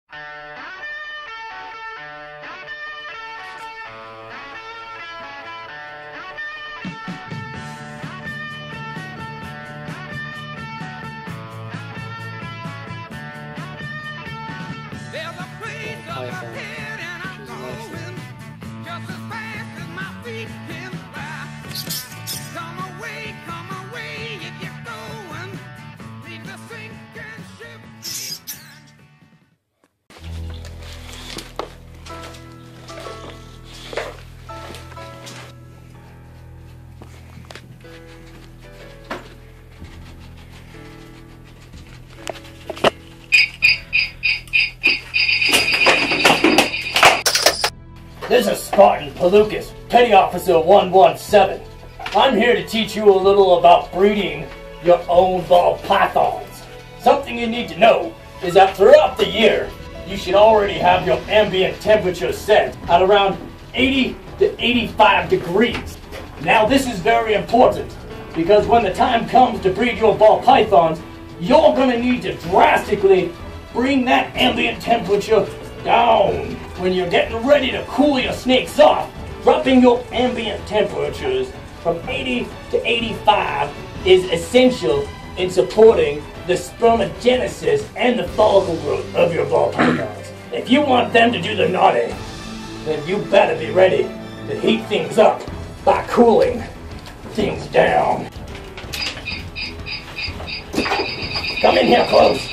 This is Spartan Palookas, Petty Officer 117. I'm here to teach you a little about breeding your own ball pythons. Something you need to know is that throughout the year, you should already have your ambient temperature set at around 80 to 85 degrees. Now this is very important because when the time comes to breed your ball pythons, you're going to need to drastically bring that ambient temperature down. When you're getting ready to cool your snakes off, dropping your ambient temperatures from 80 to 85 is essential in supporting the spermagenesis and the follicle growth of your ball pythons. If you want them to do the naughty, then you better be ready to heat things up by cooling things down. Come in here close.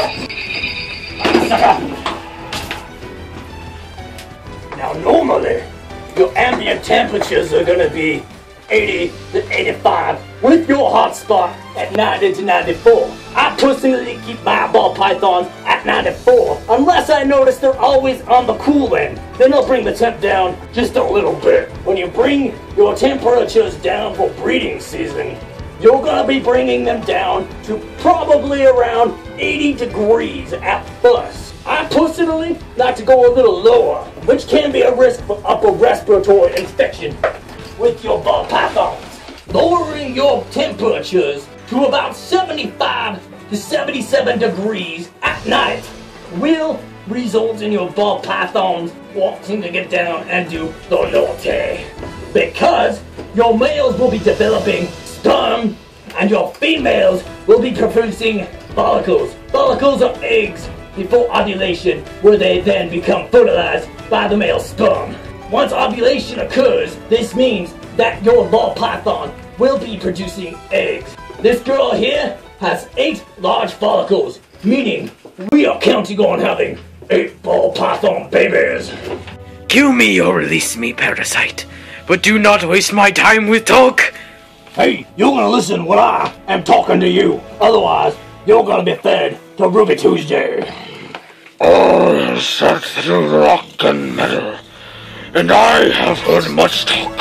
Now normally, your ambient temperatures are going to be 80 to 85 with your hot spot at 90 to 94. I personally keep my ball pythons at 94 unless I notice they're always on the cool end. Then I'll bring the temp down just a little bit. When you bring your temperatures down for breeding season, you're going to be bringing them down to probably around 80 degrees at first. I personally like to go a little lower, which can be a risk for upper respiratory infection with your ball pythons. Lowering your temperatures to about 75 to 77 degrees at night will result in your ball pythons wanting to get down and do the naughty. Because your males will be developing sperm and your females will be producing follicles. Follicles are eggs before ovulation, where they then become fertilized by the male sperm. Once ovulation occurs, this means that your ball python will be producing eggs. This girl here has 8 large follicles, meaning we are counting on having 8 ball python babies. Kill me or release me, parasite, but do not waste my time with talk. Hey, you're gonna listen when I am talking to you, otherwise you're gonna be fed to Ruby Tuesday. All sat through rock and metal, and I have heard much talk.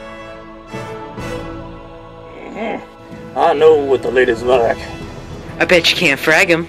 I know what the ladies like. I bet you can't frag him.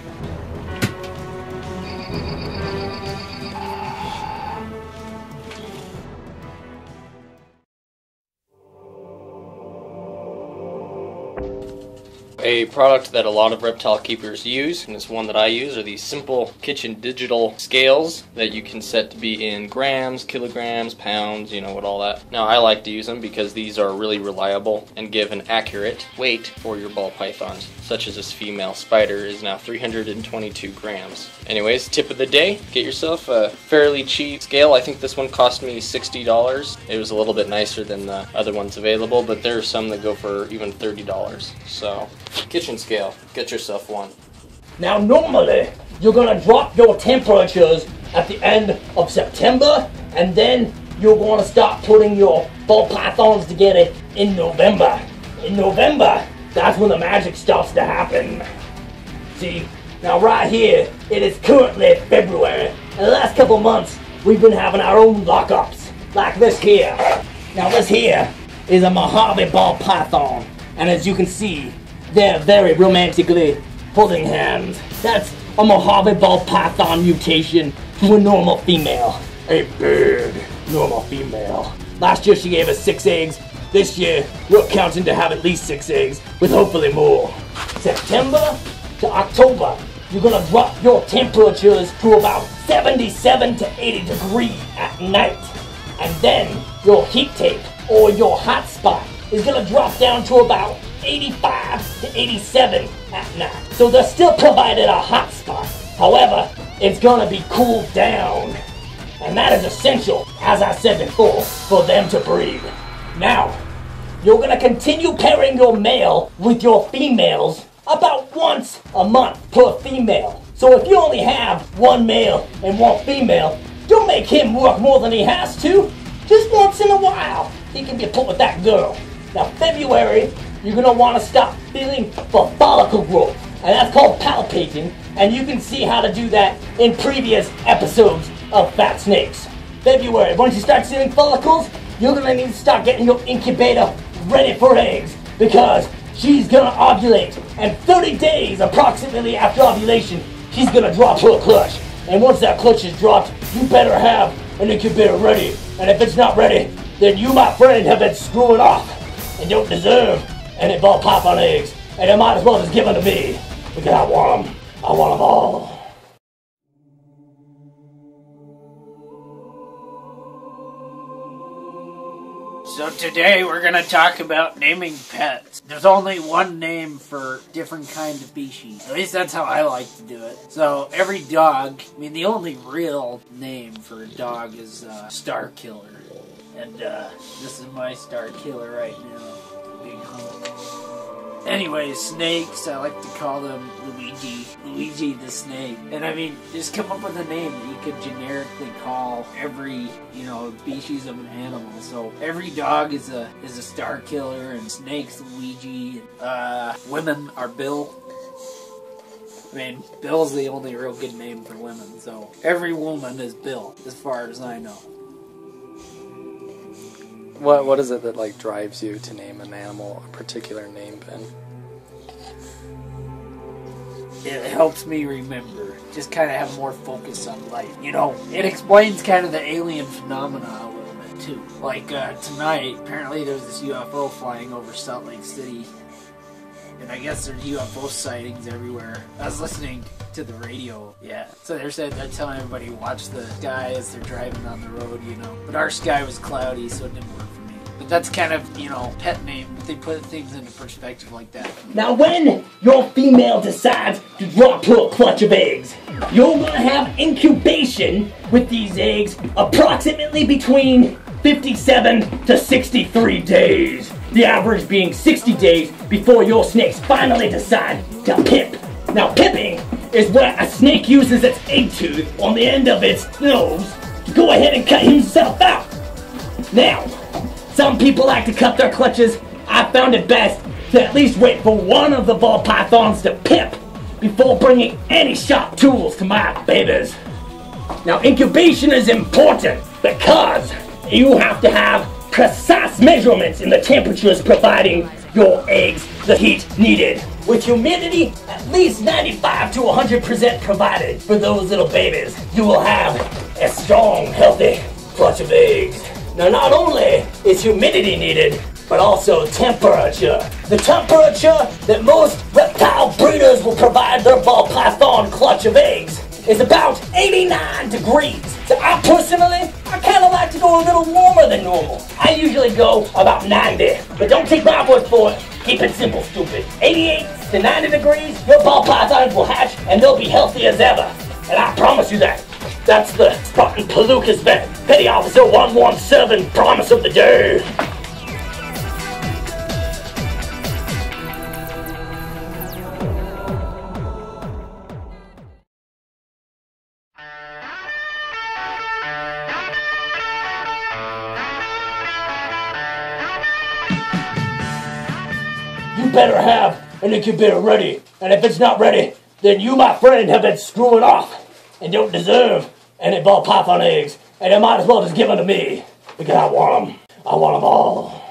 A product that a lot of reptile keepers use, and it's one that I use, are these simple kitchen digital scales that you can set to be in grams, kilograms, pounds, you know, what all that. Now I like to use them because these are really reliable and give an accurate weight for your ball pythons, such as this female spider is now 322 grams. Anyways, tip of the day, get yourself a fairly cheap scale. I think this one cost me $60. It was a little bit nicer than the other ones available, but there are some that go for even $30. So, kitchen scale, get yourself one. Now normally, you're gonna drop your temperatures at the end of September, and then you're gonna start putting your ball pythons together in November. In November, that's when the magic starts to happen. See, now right here, it is currently February. In the last couple months, we've been having our own lockups, like this here. Now this here is a Mojave ball python, and as you can see, they're very romantically holding hands. That's a Mojave ball python mutation to a normal female. A big normal female. Last year she gave us 6 eggs. This year we're counting to have at least 6 eggs, with hopefully more. September to October you're gonna drop your temperatures to about 77 to 80 degrees at night. And then your heat tape or your hot spot is gonna drop down to about 85 to 87 at night. So they're still provided a hot spot. However, it's gonna be cooled down. And that is essential, as I said before, for them to breed. Now, you're gonna continue pairing your male with your females about once a month per female. So if you only have one male and one female, don't make him work more than he has to. Just once in a while, he can be put with that girl. Now, February, you're gonna wanna stop feeling for follicle growth, and that's called palpating, and you can see how to do that in previous episodes of Fat Snakes. February, once you start seeing follicles, you're gonna need to start getting your incubator ready for eggs, because she's gonna ovulate, and 30 days approximately after ovulation, she's gonna drop her clutch. And once that clutch is dropped, you better have an incubator ready. And if it's not ready, then you, my friend, have been screwing off and don't deserve any ball python eggs. And you might as well just give them to me, because I want them. I want them all. So today we're going to talk about naming pets. There's only one name for different kind of species. At least that's how I like to do it. So every dog, I mean the only real name for a dog is Star Killer. And this is my Star Killer right now. Big hump. Anyway, snakes, I like to call them Luigi. Luigi the snake. And I mean, just come up with a name that you could generically call every, species of an animal. So every dog is a Star Killer, and snakes Luigi. Women are Bill. I mean, Bill's the only real good name for women, so every woman is Bill, as far as I know. What is it that like drives you to name an animal a particular name, Ben? It helps me remember. Just kind of have more focus on life. It explains kind of the alien phenomena a little bit too. Like tonight, apparently there was this UFO flying over Salt Lake City. And I guess there's UFO sightings everywhere. I was listening to the radio, yeah. So they're telling everybody watch the sky as they're driving on the road, But our sky was cloudy, so it didn't work for me. But that's kind of, pet name. They put things into perspective like that. Now when your female decides to drop her clutch of eggs, you're gonna have incubation with these eggs approximately between 57 to 63 days. The average being 60 days before your snakes finally decide to pip. Now pipping is where a snake uses its egg tooth on the end of its nose to go ahead and cut himself out. Now, some people like to cut their clutches. I found it best to at least wait for one of the ball pythons to pip before bringing any sharp tools to my babies. Now incubation is important because you have to have precise measurements in the temperatures providing your eggs the heat needed. With humidity at least 95 to 100% provided for those little babies, you will have a strong, healthy clutch of eggs. Now not only is humidity needed, but also temperature. The temperature that most reptile breeders will provide their ball python clutch of eggs is about 89 degrees. So I kind of like to go a little warmer than normal. I usually go about 90, but don't take my word for it. Keep it simple, stupid. 88 to 90 degrees, your ball pythons will hatch and they'll be healthy as ever. And I promise you that. That's the Spartan Palooka's vet, Petty Officer 117, promise of the day. You better have an incubator ready, and if it's not ready, then you, my friend, have been screwing off and don't deserve any ball python eggs, and you might as well just give them to me, because I want them. I want them all.